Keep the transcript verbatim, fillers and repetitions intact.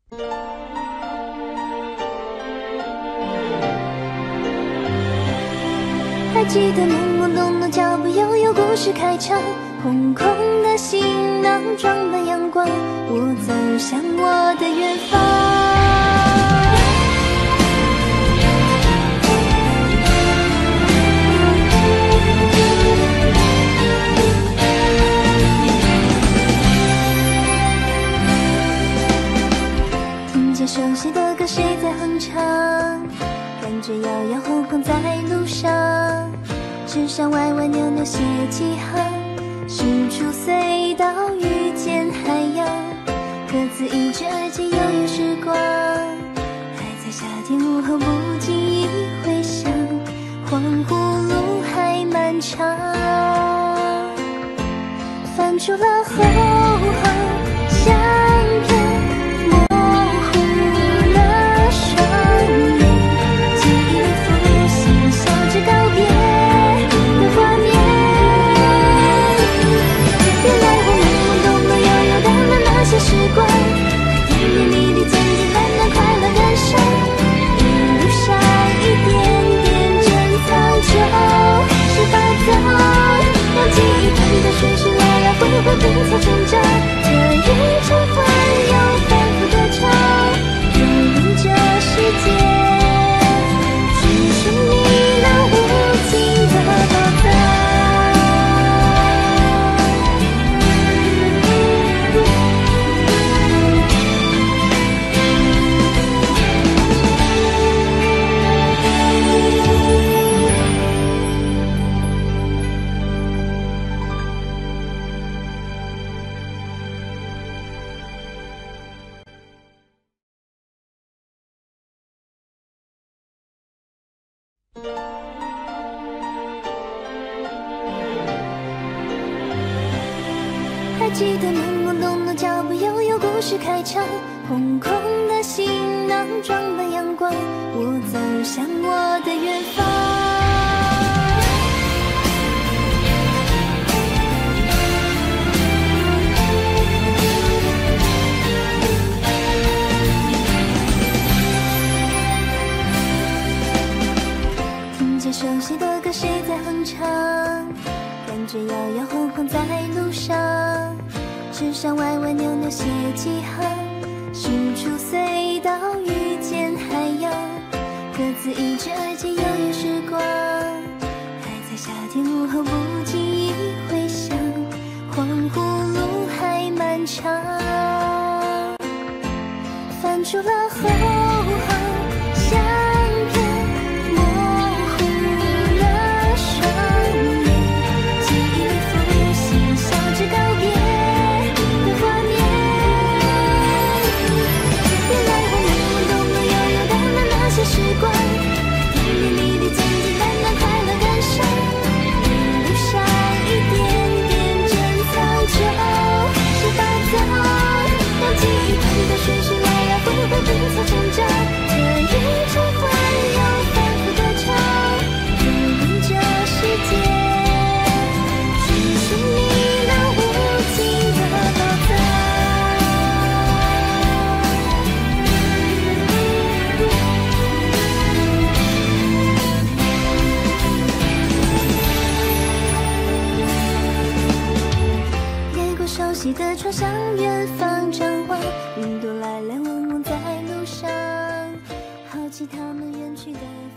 还记得懵懵懂懂脚步悠悠，故事开场，空空的行囊装满阳光，我走向我的远方。听见熟悉的歌，谁在哼唱？感觉摇摇晃晃在路上，纸上歪歪扭扭写几行，是出隧道遇见海洋，各自一直而今悠悠时光，还在夏天午后不经意回想，恍惚路还漫长，翻出了厚厚相片，时光，甜蜜蜜的、简简单单、快乐人生，一路上一点点珍藏，就是宝藏。让记忆跟着顺序来来回回拼凑成长，这一场环游反复歌唱，游遍这世界，只属你那无尽的宝藏。还记得懵懵懂懂脚步悠悠，故事开场，空空的行囊装满阳光，我走向我的远方。听见熟悉的歌，谁在哼唱？感觉摇摇晃晃在路上，纸上歪歪扭扭写几行，是出隧道遇见海洋，各自一直而今悠悠时光，还在夏天午后不经意回想，恍惚路还漫长，翻出了厚厚相片，模糊了双眼，记忆里浮现笑着告别的画面。原来我懵懵懂懂悠悠的那那些时光，甜蜜蜜的、简简单单、快乐人生，一路上一点点珍藏，就是宝藏。让记忆跟着顺序来来回回拼凑成长，这一场环游反复歌唱，游遍这世界，只属你那无尽的宝藏。越过熟悉的窗，向远方张望，云朵来来往往在路上，好奇他们远去的